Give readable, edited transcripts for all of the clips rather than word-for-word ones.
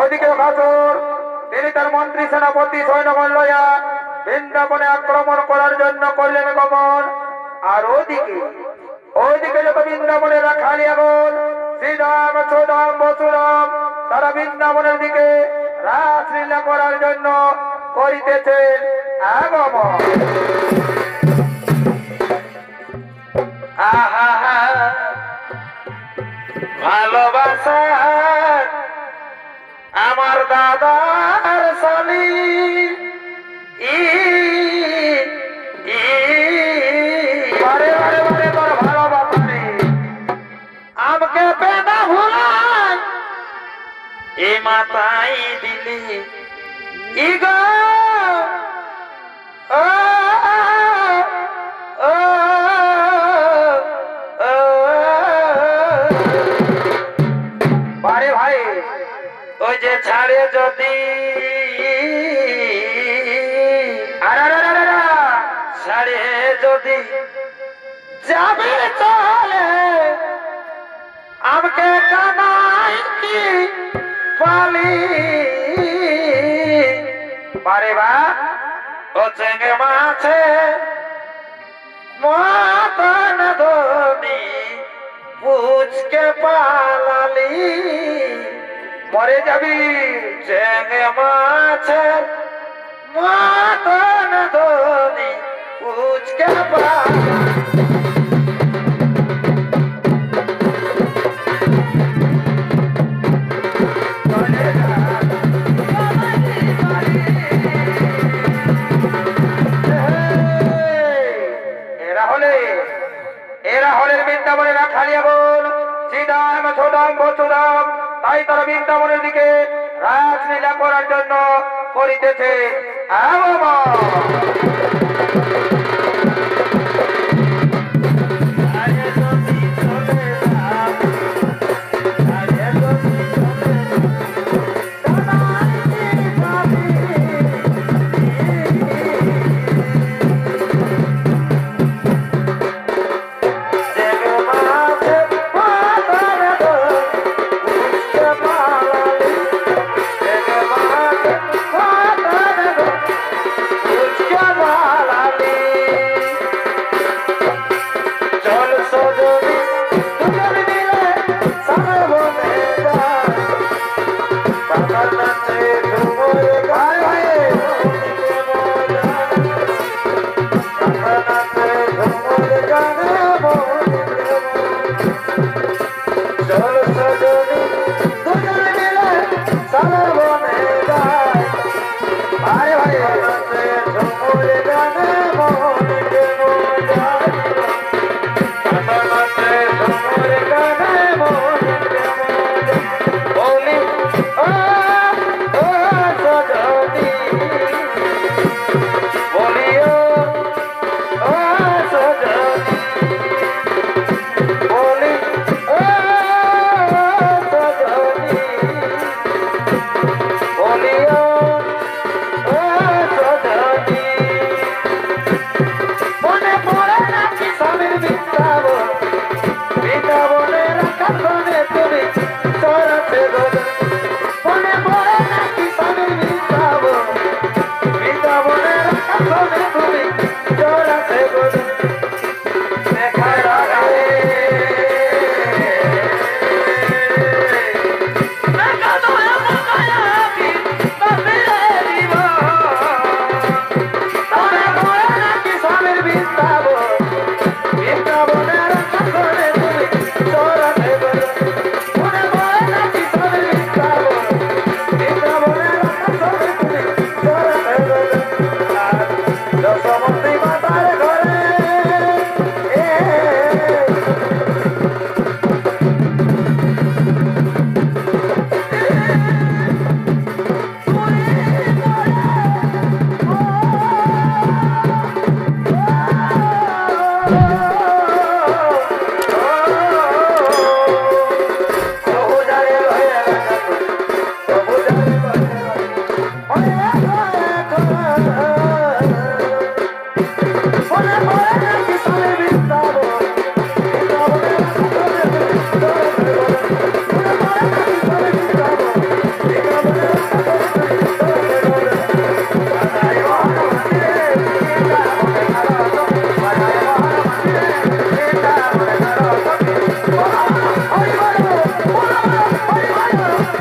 ওইদিকে কাসুর তিনি তার মন্ত্রী সেনাপতি সৈন্যগণ লইয়া বৃন্দাবনে আক্রমণ করার জন্য করলেন গমন। আর ওইদিকে যত বৃন্দাবনের রাখালিয়াগণ শ্রীরাম সুদাম বসুরাম তারা বৃন্দাবনের দিকে রাসলীলা করার জন্য করিতেছেন আগমন। আহা ভালোবাসা আমার দাদার সালি বারে বারে বারে তোর ভালোবাসা রে আমাকে পেদা ভুলাই এ মাতাই দিলি ইগো বারে ভাই ওই যে ছাড়ে যদি ছাড়ে যদি যাবে চলে আমাকে কানাই কি পালি বারে বা ও চেঙ্গে মাছে মতন ধনি পুচকে পালালি মরে যাবি চেঙ্গে মাছে মতন ধনি পুচকে পালালি এরা হলেন বৃন্দাবনের রাখালিয়াগণ শ্রীরাম সুদাম বসুরাম তাই তারা বৃন্দাবনের দিকে রাসলীলা করার জন্য করিতেছে আগমন।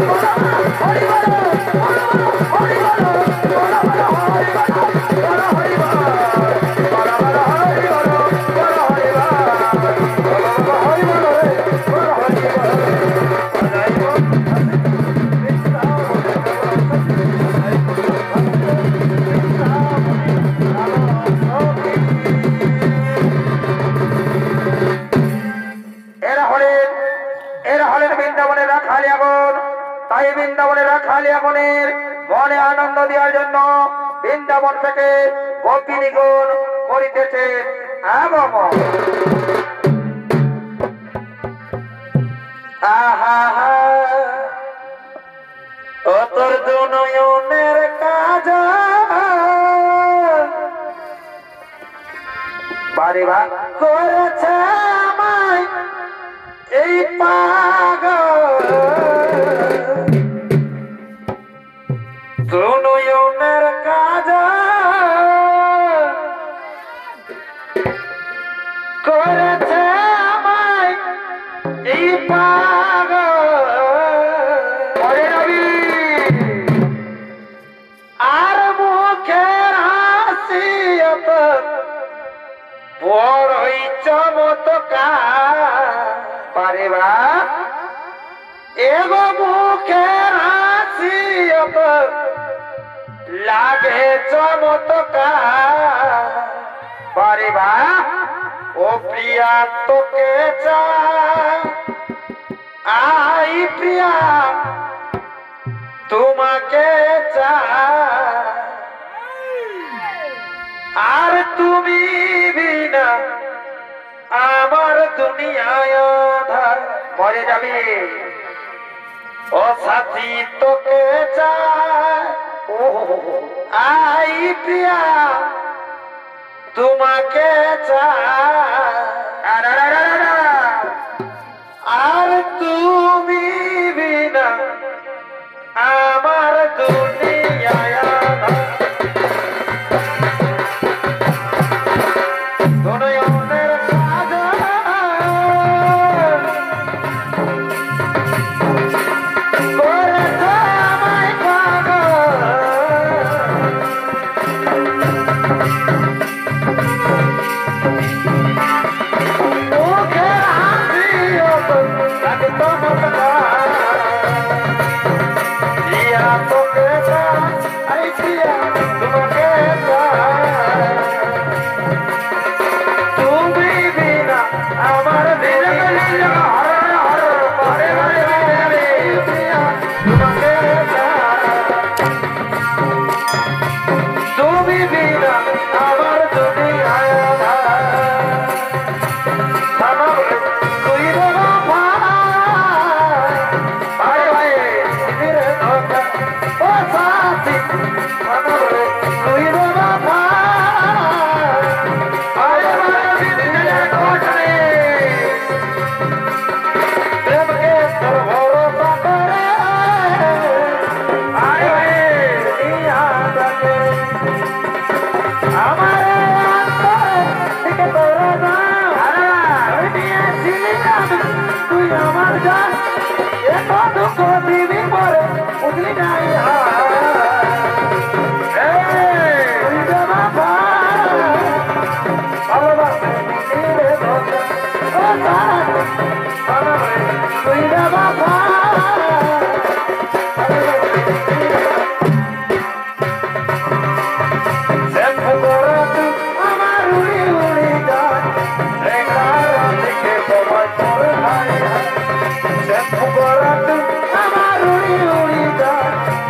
তাই বৃন্দাবনের রাখালিয়াগণের মনে আনন্দ দেওয়ার জন্য বৃন্দাবন থেকে গোপিনীগণ করিতেছে আগমন। আহা ও তোর দুনয়নের কাজ বারে বা করেছে আমায় এই পাগল দুনয়নের কাজ করেছে আমায় এই পাগল আর মুখের হাসি বড়ই চমৎকার বারে বা এগো মুখের হাসি লাগে চমৎকার বারে বা ও প্রিয়া তোকে চাই আই প্রিয়া তোমাকে চাই আর তুমি বিনা আমার দুনিয়ায় আধার মরে যাবে। ও সাথী তোকে চাই আই প্রিয়া তোমাকে চাই আর তুমি বিনা আমার দুনিয়ায় আধার দুনয়নের কাজ করেছে আমায় পাগল মুখের হাসি লাগে চমৎকার প্রিয়া তোকে চাই আই প্রিয়া তোমাকে চাই তুমি বিনা আমার তুমি বিনা আমার দুনিয়ায় তুই ও সাথী তুই তুই আমার জান এত দুঃখ দিবি পরে বুঝলি নাই তুই দেবা ভালোবাসে তুই দেবা আমার উড়ি উড়ি যায় আমার উড়ি উড়ি যায়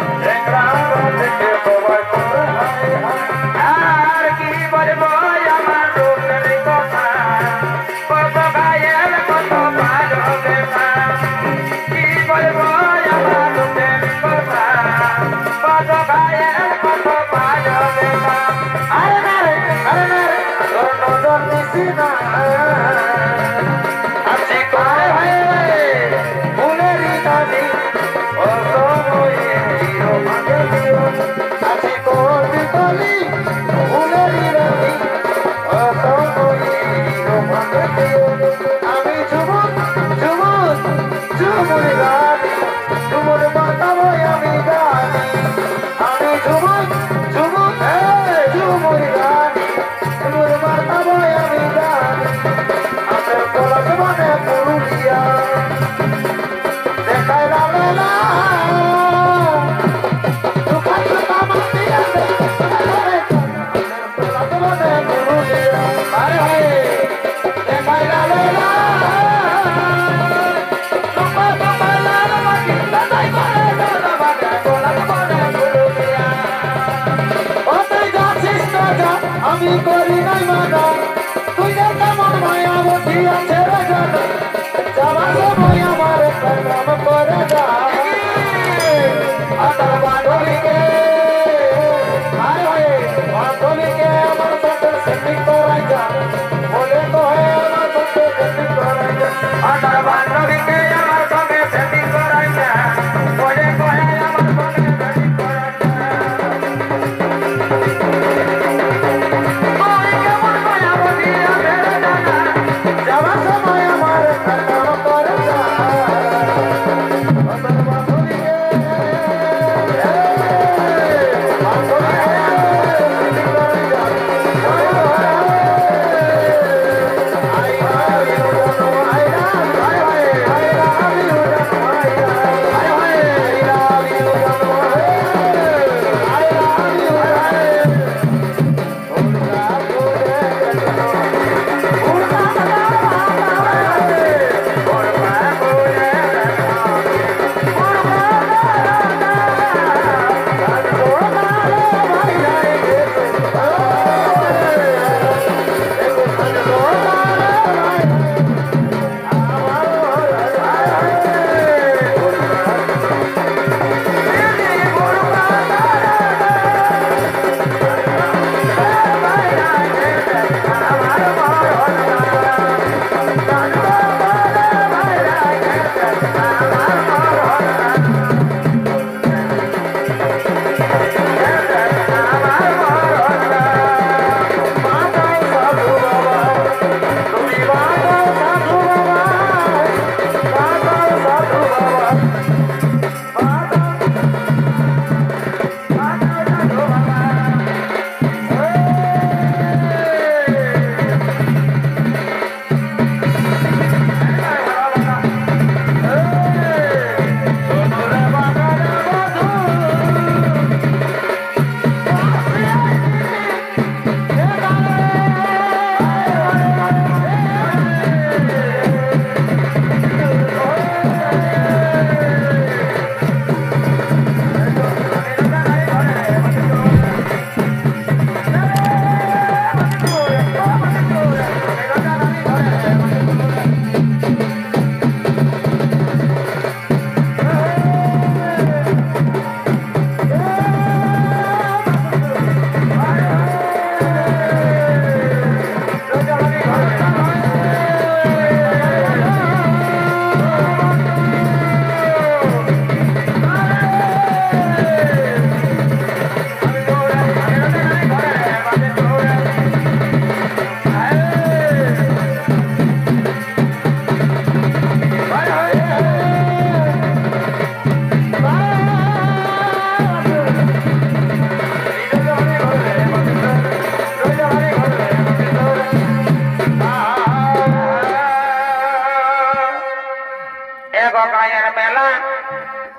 আর কি বলবো আমার রূপের কথা, কত গায়ের কত ভালোবাসা। কি বলবো আমার রূপের কথা, কত গায়ের কত ভালোবাসা। আরে না রে তোর নজর দিছি না আছি করে ফুলেরই দাবি ও সময়ে ভাগে দিও আছি করবি বলি ফুলেরই দাবি ও সময়ে ভাগে দিও আমি ঝুমুর ঝুমুর ঝুমুর রানী ঝুমুর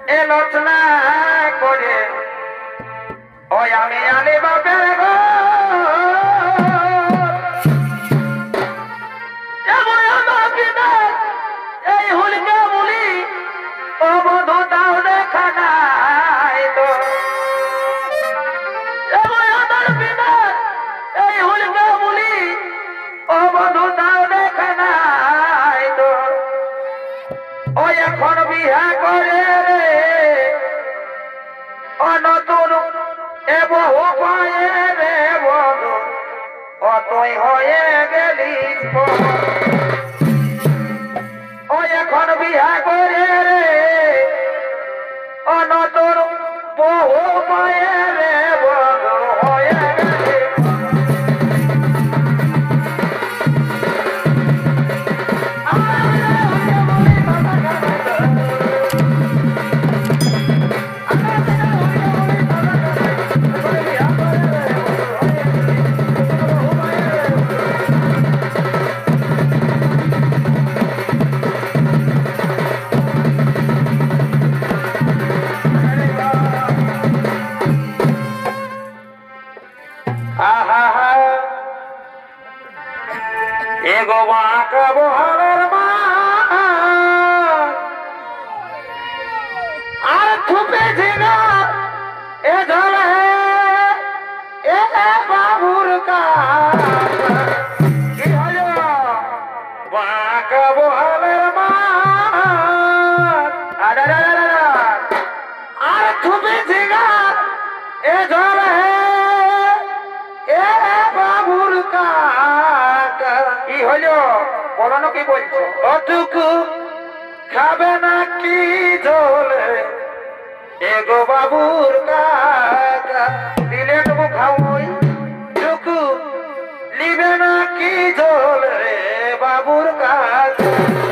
এলোচনা করে ওই আমি আলে বাপের গো এই হুলকে বলি ও বধু তাও দেখা নাই তো এই হুলকে বলি ও বধু তাও দেখা নাই তো ও এখন বিহা করে রে ও নতুন এ বহু পায়ে রে বধু ও তুই হয়ে গেলিস ও এখন বিহা করে রে ও নতুন বহু পায়ে রে বধু হয়ে গেলিস এগো বাঁকা বহালের মা আর থুপে ঝিঙা এ ঝলে এ বাবুর কা কি হলো বাঁকা বহালের মা আর থুপে ঝিঙা এ ঝলে এ বাবুর কা কি হলো বলো না কি বলছো অটুকু খাবে না কি ঝোলে এগো বাবুর কাকা দিলে টুকু খাওই টুকু লিবে না কি ঝোলে বাবুর কাকা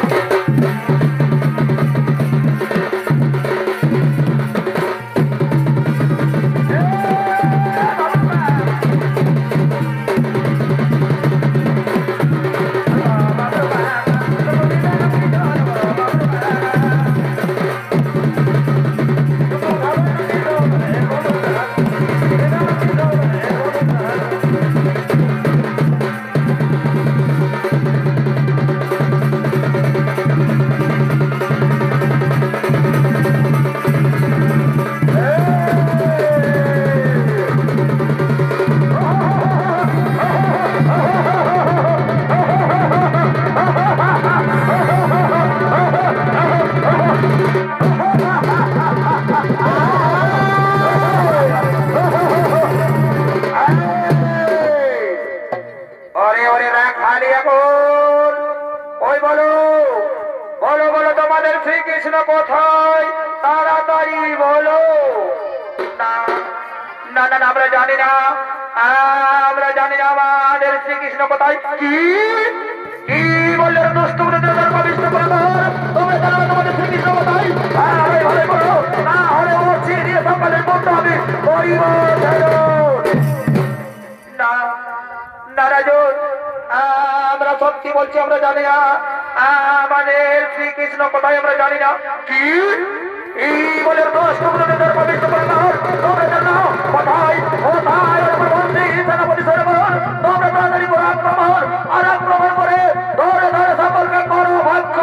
শ্রীকৃষ্ণ কোথায় তাড়াতাড়ি বলো না না না আমরা জানি না আমাদের শ্রীকৃষ্ণ কোথায় কি কি বললে দুষ্ট তোমাদের শ্রীকৃষ্ণ কোথায় বলো না হলে ও ছিঁড়ে দিয়ে সকালে বলতে হবে না না রাজন আমরা সত্যি বলছি আমরা জানি না আমাদের শ্রীকৃষ্ণ কোথায় আমরা জানি না কি এই বলে দোষ তোমাদের পবিত্র তোমরা জানো কোথায় কোথায় বন্দী সেনাপতি সরবর তোমরা তাড়াতাড়ি করে আক্রমণ করে ধরে ধরে সকলকে করো ভাগ্য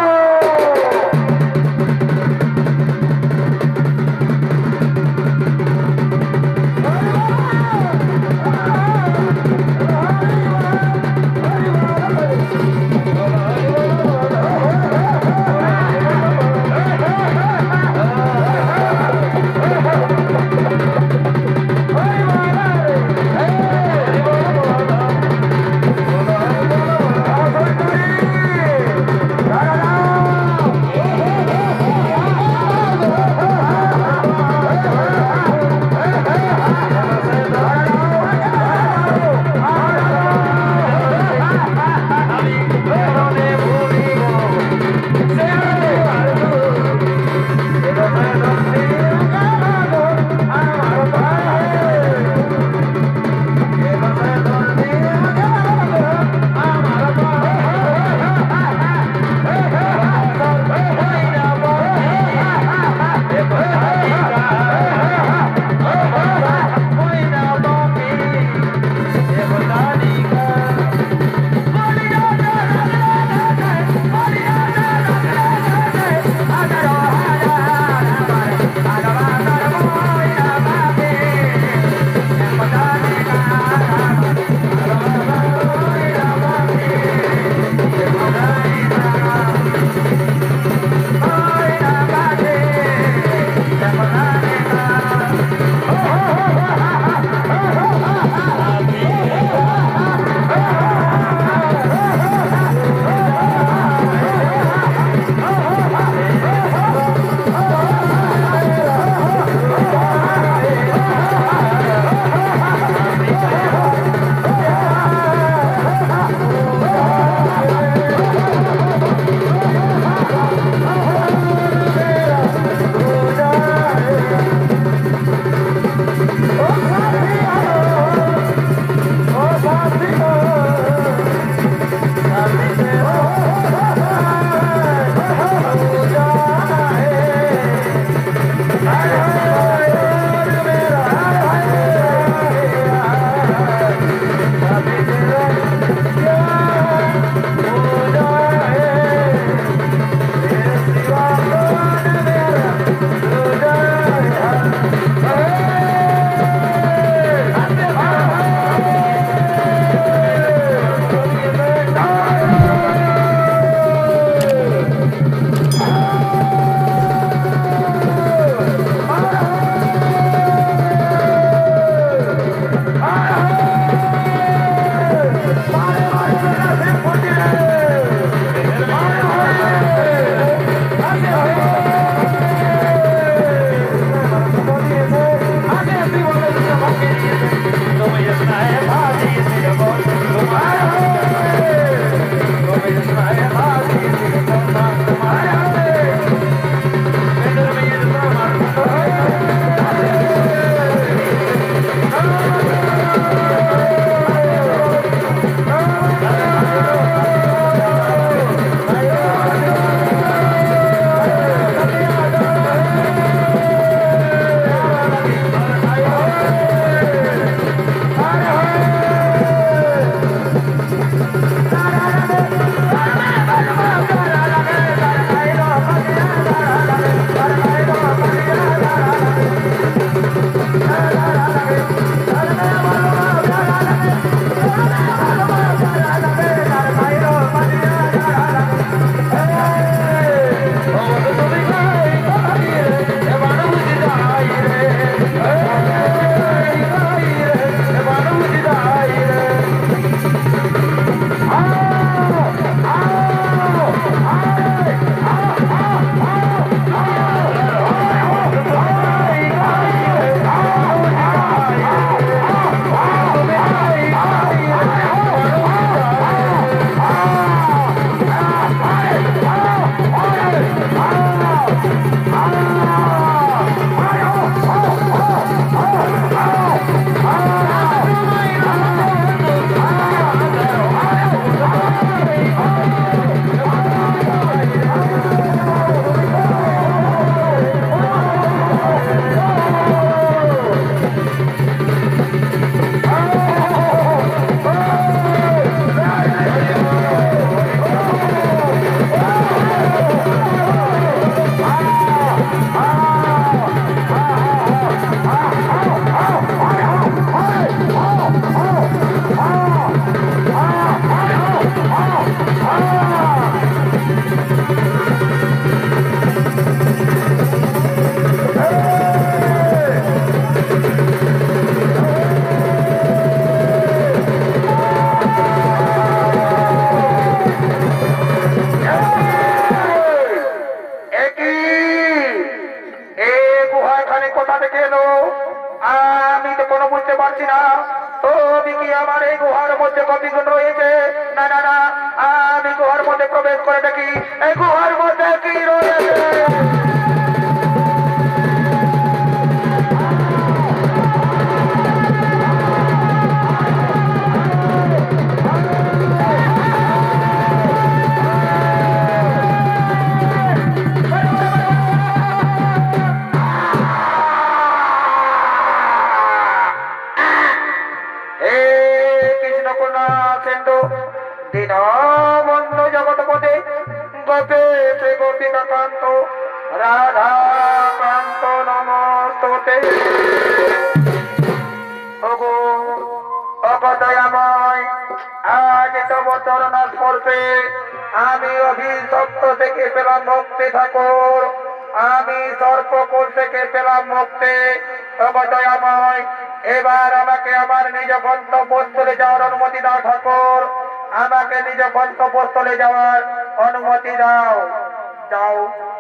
এবার আমাকে আমার নিজ গন্তব্যস্থলে যাওয়ার অনুমতি দাও ঠাকুর, আমাকে নিজ গন্তব্যস্থলে যাওয়ার অনুমতি দাও। যাও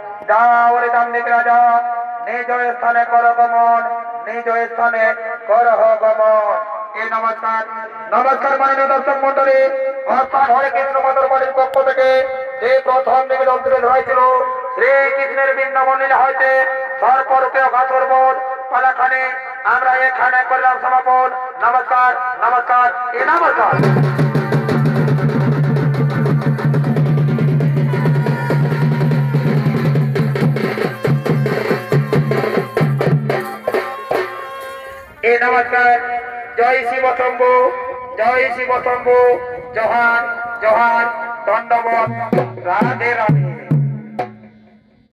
যাও রে দাম্ভিক রাজা, নিজ স্থানে কর গমন, নিজ স্থানে কর গমন। এই নমস্কার নমস্কার মাননীয় দর্শক মন্ডলী, অর্থাৎ হরে কৃষ্ণ মদর বাড়ির পক্ষ থেকে যে প্রথম নিবেদন তুলে ধরেছিল শ্রীকৃষ্ণের বৃন্দাবন লীলা হইতে সর্বরূপে অঘাতর বোধ পালাখানে আমরা এখানে করলাম সমাপন। নমস্কার নমস্কার এ নমস্কার। এ নমস্কার। জয় শিব শম্ভু, জয় শিব শম্ভু, জহান জহান, ধন্যবাদ, রাধে রাধে।